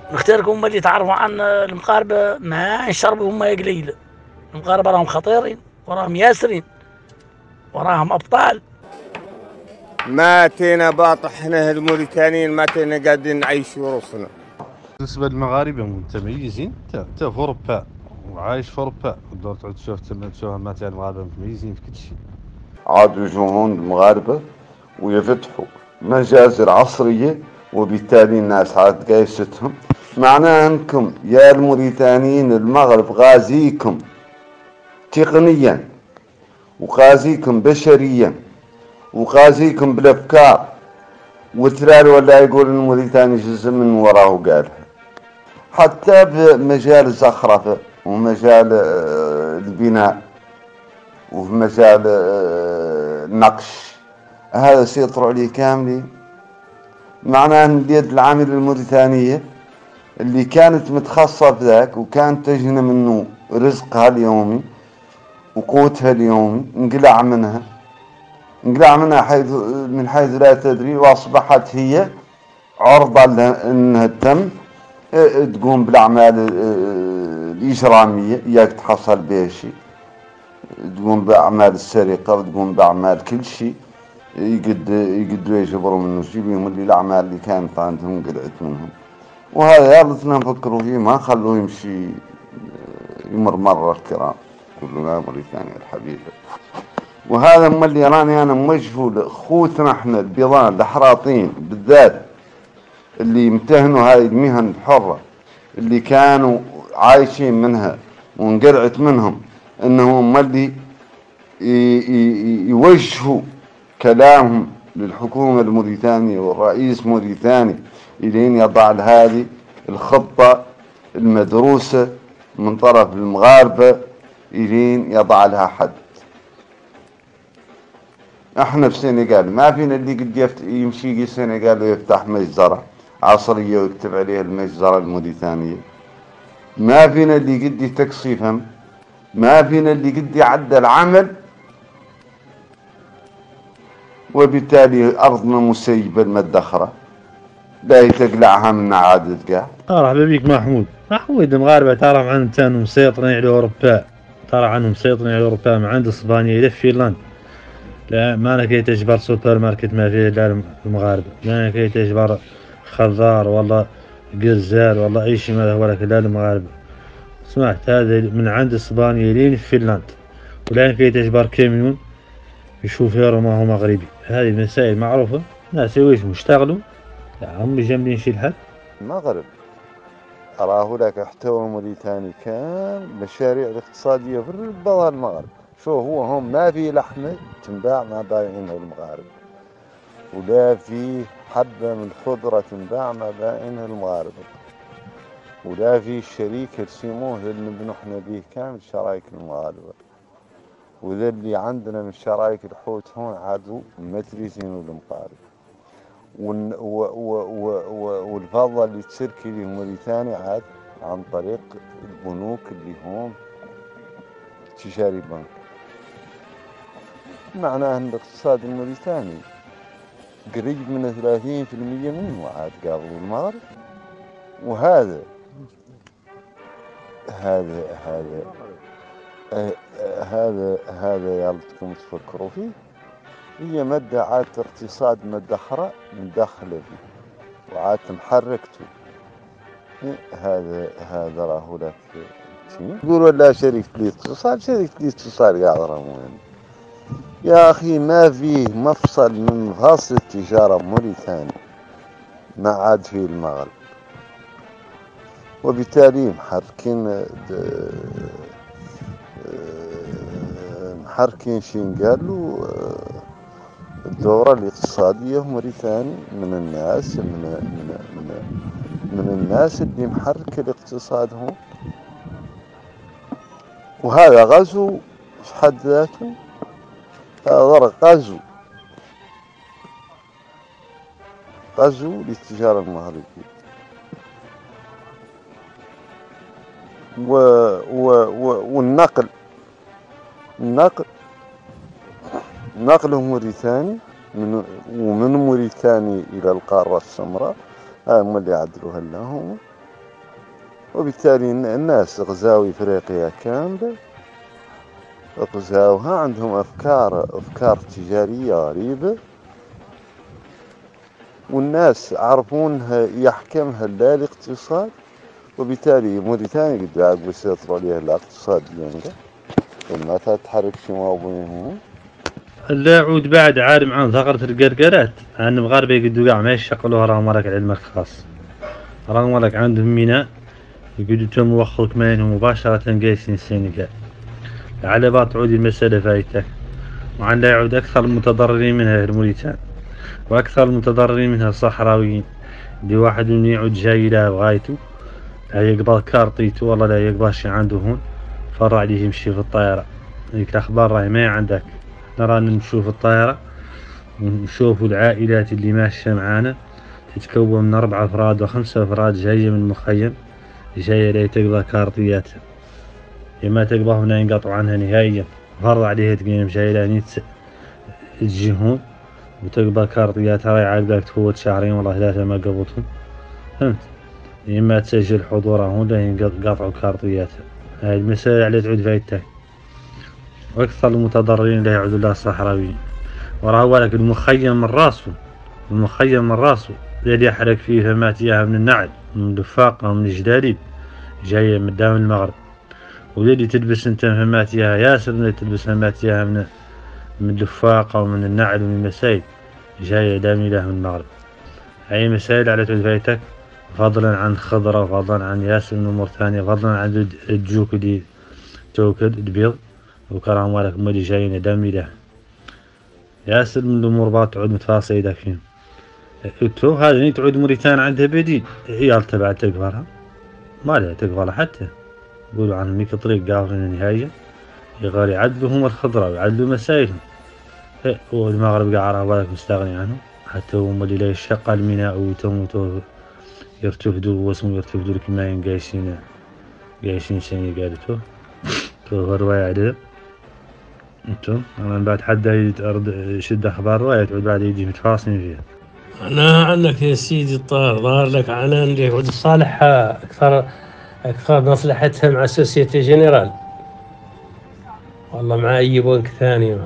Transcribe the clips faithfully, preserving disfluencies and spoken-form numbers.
نختاركم هما اللي يتعرفوا عن المغاربة ما نشربوا هما قليل. المغاربة راهم خطيرين وراهم ياسرين وراهم أبطال. ما تينا باطح احنا الموريتانيين ما تينا قاعدين نعيش روسنا. بالنسبة للمغاربة متميزين، انت في اوروبا وعايش في اوروبا تقدر تعود تشوف تشوف مثلا المغاربة متميزين في كل شيء. عادوا يجون المغاربة ويفتحوا مجازر عصرية وبالتالي الناس عاد قايستهم. معناه انكم يا الموريتانيين المغرب غازيكم تقنيا وغازيكم بشريا وغازيكم بالافكار. وترى ولا يقول الموريتاني جزء من وراه قالها. حتى بمجال الزخرفة ومجال البناء وفي مجال النقش هذا سيطروا عليه كاملين. معناه ان اليد العاملة الموريتانية اللي كانت متخصصة في ذاك وكانت تجنى منه رزقها اليومي وقوتها اليومي انقلع منها انقلع منها حيث من حيث لا تدري، واصبحت هي عرضة انها تم تقوم بالاعمال الاجرامية ياك تحصل بها شيء، تقوم باعمال السرقة وتقوم باعمال كل شيء يقد يقدروا يجبروا منه شيء بهم اللي الاعمال اللي كانت عندهم قلعت منهم. وهذا يلا نفكروا فيه ما خلوه يمشي يمر مرة الكرام كلنا موريتانيا الحبيبة. وهذا هم اللي راني انا موجهه لاخوتنا احنا البيضان الاحراطين بالذات اللي يمتهنوا هذه المهن الحرة اللي كانوا عايشين منها وانقلعت منهم، انهم هم اللي يوجهوا كلامهم للحكومة الموريتانية والرئيس موريتاني إلين يضع هذه الخطة المدروسة من طرف المغاربة إلين يضع لها حد. احنا في سنغال ما فينا اللي قد يمشي في سنغال ويفتح مجزرة عصرية ويكتب عليها المجزرة الموريتانية. ما فينا اللي قد تقصي فم، ما فينا اللي قد يعدل عمل، وبالتالي أرضنا مسيبة المدخرة لا تقلعها من عادة قاع. مرحبا بك محمود. محمود المغاربة ترى عنهم مسيطرين على أوروبا، ترى عنهم مسيطرين على أوروبا من عند إسبانيا إلى فنلندا. لا ما أنا كي تجبر سوبر ماركت ما فيه إلا المغاربة، ما أنا كي تجبر خضار والله قرزال والله أي شيء ما هو لك إلا المغاربة. سمعت هذا من عند إسبانيا لين فنلندا، ولا كي تجبر كاميون يشوفير ما هو مغربي. هذه المسائل معروفة، الناس يويش يشتغلوا لا هم جامدين شي الحد. المغرب أراه لك احتوى موريتاني كان مشاريع الاقتصادية في البضع المغرب. شو هو هم ما في لحمة تنباع ما بايعينها المغارب، ولا في حبة من خضرة تنباع ما بايعينها المغارب، ولا في شريك يرسموه اللي نحن به كامل شرايك المغاربة. وذا اللي عندنا من شرايك الحوت هون عادوا متريسين المغارب. والفضة اللي تشركي لي موريتاني عاد عن طريق البنوك اللي هم تشاري بنك. معناه ان الاقتصاد الموريتاني قريب من ثلاثين في المية منه عاد قابل المغرب. وهذا هذا هذا آه هذا هذا يالتكم تفكروا فيه. هي مادة عاد اقتصاد مادة أخرى مدخلة فيه وعاد محركته. هذا هذا راهو لك يقولوا لا شركة الاتصال، شركة الاتصال قاعد راهو يعني. يا أخي ما فيه مفصل من مفاصل التجارة موريتاني ما عاد فيه المغرب، وبالتالي محركين محركين شينقالوا الدورة الاقتصادية في موريتانيا من الناس من من من من الناس اللي محرك الاقتصاد هون. وهذا غزو في حد ذاته، هذا غزو غزو للتجارة المغربية. و و و والنقل النقل نقله موريتاني من ومن موريتاني إلى القارة السمراء، هذا هم اللي يعدلوها لهم. وبالتالي الناس غزاوا إفريقيا كاملة، غزاوها عندهم أفكار أفكار تجارية غريبة، والناس عرفونها يحكمها لا الاقتصاد، وبالتالي موريتانيا قد عقبوا يسيطروا عليها الاقتصاديا ما تتحرك شي موضوعهم. لا يعود بعد عالم عن ثغرة القرقرات، عن المغاربة يقدوا قاع ما يشغلوها، راهم ولك على الملك خاص، راهم ولك عندهم ميناء يقدوا تم وخوك ماينهم مباشرة قايسين السنغال. على بعض تعود المسألة فايتك، وعن لا يعود أكثر المتضررين منها الموريتان، وأكثر المتضررين منها الصحراويين، اللي واحد من يعود جاي له بغايته لا يقبل كارطيته والله لا يقبل شي عنده هون، فرع عليه يمشي في الطائرة. هيك الأخبار راهي ما عندك، نرى نشوف الطائرة ونشوفوا العائلات اللي ماشية معانا تتكون من أربع أفراد وخمسة أفراد جاية من المخيم، جاية لا تقبل كارطياتها، ما تقبل هنا ينقطعوا عنها نهائيا، فرض عليها تقيم جاية لاني تجي هون وتقبل كارطياتها، راهي عاقبالك تفوت شهرين والله ثلاثة ما قبضتهم، فهمت؟ إما تسجل حضورها هون لا ينقطعوا كارطياتها. هاي المسألة على تعود فايتك، وأكثر المتضررين لا يعودوا لها الصحراويين. وراه ولك المخيم من راسه، المخيم من راسه اللي يحرق فيه فمات إياها من النعل من الدفاقة ومن الجداليب جاية من دام المغرب، واللي تلبس انت فمات إياها ياسر اللي تلبس فمات إياها من من الدفاقة ومن النعل ومن المسائل جاية دامي له من المغرب. هاي مسائل على تعود فايتك، فضلا عن خضرة وفضلا عن ياسر من أمور ثانية، فضلا عن الجوك اللي توكد البيض وكرام ولك مولي جايين دامي له ياسر من الأمور بعض تعود متفاصيلة فيهم. تو هذه تعود موريتان عندها بديل، عيال تبع تقبلها ما لها تقبلها، حتى يقولوا عن ميك طريق قافلين نهائيا يغار يعدلوا هم الخضرة ويعدلوا مسائلهم. والمغرب قاعد بالك مستغني عنهم، حتى هم اللي لا يشق الميناء ويتموا يرتفدوا واسمه يرتفدوا كما ينقايشين قايشين شيء قالتوه تو رواية عليه. انتم انا بعد حد يشد اخبار رواية تعود بعد يجي متفاصلين فيها. أنا عندك يا سيدي الطاهر ظهر لك عنان اللي يعود صالحها أكثر أكثر مصلحتها مع سوسيتي جنرال، والله مع أي بنك ثاني.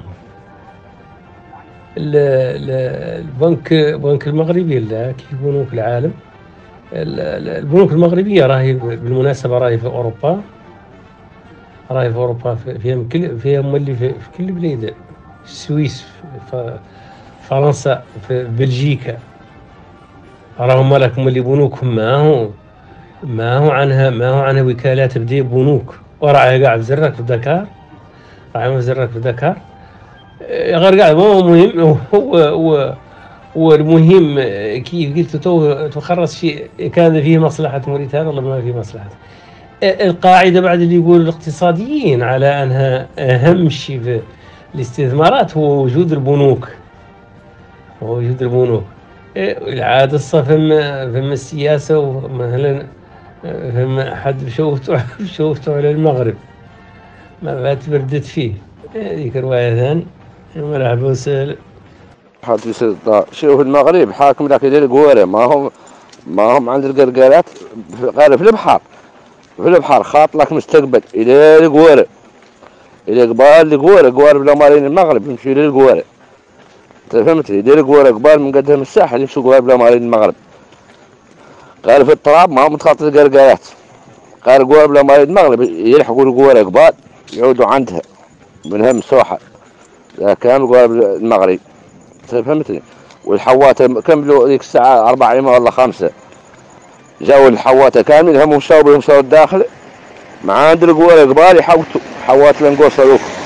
البنك البنك المغربي لا كيف بنوك العالم، البنوك المغربية راهي بالمناسبة راهي في أوروبا، راهي في أوروبا فيها كل فيها مولي في, في كل بلاد، السويس في فرنسا في بلجيكا، راهم مالك مولي بنوكهم ما هو ما هو عنها ما هو عنها وكالات بدي بنوك، وراها قاعد بزرك في دكار، راهي بزرك في دكار غير قاعد. ما هو مهم، هو هو هو المهم كيف قلت تو تخرص شيء كان فيه مصلحة موريتانيا والله ما فيه مصلحة. القاعدة بعد اللي يقول الاقتصاديين على أنها أهم شيء في الاستثمارات هو وجود البنوك، هو وجود البنوك. العادة فهم فهم السياسة، ومثلا فهم حد شوفته شوفته على المغرب ما بات بردت فيه، هذيك رواية ثانية. مرحبا وسهلا. حد يصير شوف المغرب حاكم ذاك يدير قوارة، ما هم ما هم عند القرقارات غير في البحر، في البحر خاط لك مستقبل إلى القوارة، إلى قبال القوارة، قوارة بلا مارين المغرب يمشي للقوارة، فهمت؟ يدير قوارة قبال من قدام الساحل يمشي قوارة بلا مارين المغرب. قال في التراب ما هم متخاطر القرقارات، قال قوارة بلا مارين المغرب يلحقوا القوارة قبال يعودوا عندها منها مسوحة، كان قوارة المغرب فهمتني. والحواتة كملوا ذيك الساعة أربعة ولا خمسة، جاوا الحواتة كامل هم مشاو بهم مشاو الداخل مع عند القوارة قبال يحوتوا حوات لنقول صاروخ.